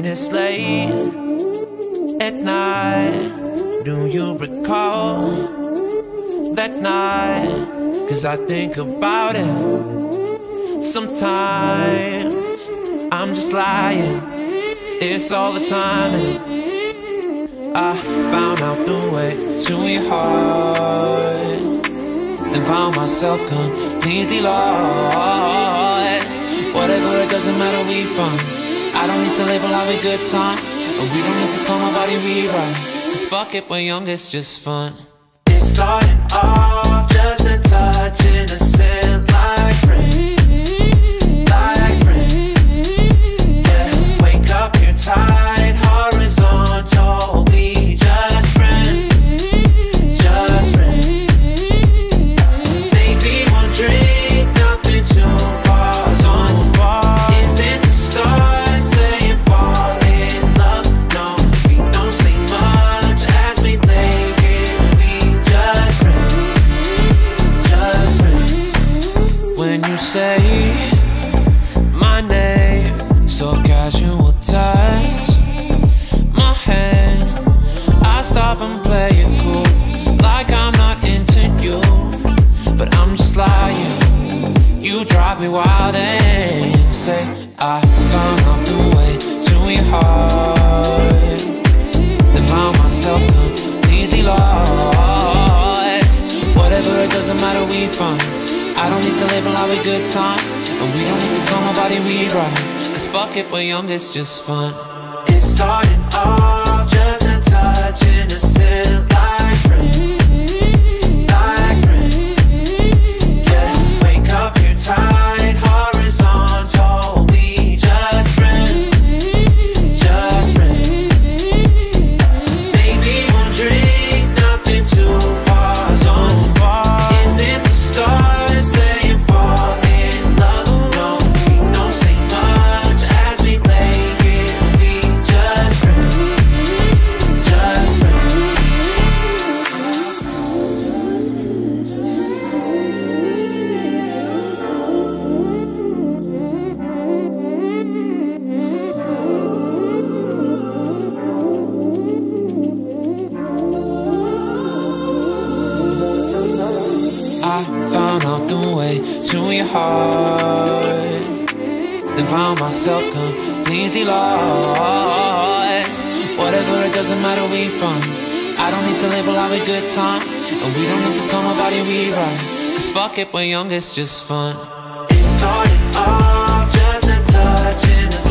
it's late at night. Do you recall that night? 'Cause I think about it sometimes. I'm just lying, it's all the timing. I found out the way to your heart, then found myself completely lost. Whatever, it doesn't matter, we fun. I don't need to label our good time, and we don't need to tell nobody we right. 'Cause fuck it, we're young, it's just fun. It started off just a touch, innocent like friends, like friends. Yeah, wake up, you're tired, horizontal. We just friends, just friends. Maybe one drink, nothing too far. Isn't the stars saying fall in love? No, we don't say much as we lay here. We just friends, just friends. When you say my name, so casual touch my hand, I stop and play it cool, like I'm not into you, but I'm just lying. You drive me wild and say I found out the way to your heart, then found myself completely lost. Whatever, it doesn't matter, we fun. I don't need to label our good time, and we don't need to tell nobody we right. 'Cause fuck it, we're young, it's just fun. It started off just a touch, innocent like friends, like friends. Yeah, wake up, you're tired, horizontal. We just friends, just friends. Maybe one drink, nothing too far. Isn't the stars saying fall in love? No, we don't say much as we lay here. We just friends, just friends. I found out the way to your heart, then found myself completely lost. Whatever, it doesn't matter, we fun. I don't need to label our good time, and we don't need to tell nobody we right. 'Cause fuck it, we're young, it's just fun. It started off just a touch in the